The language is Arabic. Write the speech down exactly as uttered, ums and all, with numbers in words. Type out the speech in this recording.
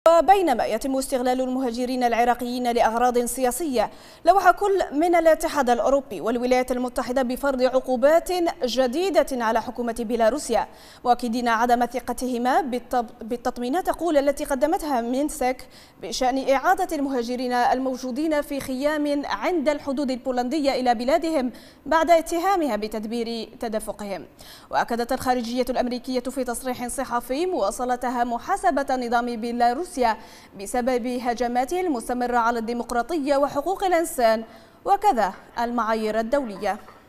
وبينما يتم استغلال المهاجرين العراقيين لأغراض سياسية، لوح كل من الاتحاد الأوروبي والولايات المتحدة بفرض عقوبات جديدة على حكومة بيلاروسيا، مؤكدين عدم ثقتهما بالتطمينات تقول التي قدمتها مينسك بشأن إعادة المهاجرين الموجودين في خيام عند الحدود البولندية إلى بلادهم بعد اتهامها بتدبير تدفقهم. وأكدت الخارجية الأمريكية في تصريح صحفي مواصلتها محاسبة نظام بيلاروسيا بسبب هجماته المستمرة على الديمقراطية وحقوق الإنسان وكذا المعايير الدولية.